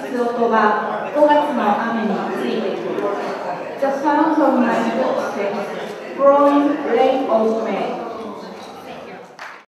靴音が5月の雨についてくる。The sound of my footsteps growing late of May.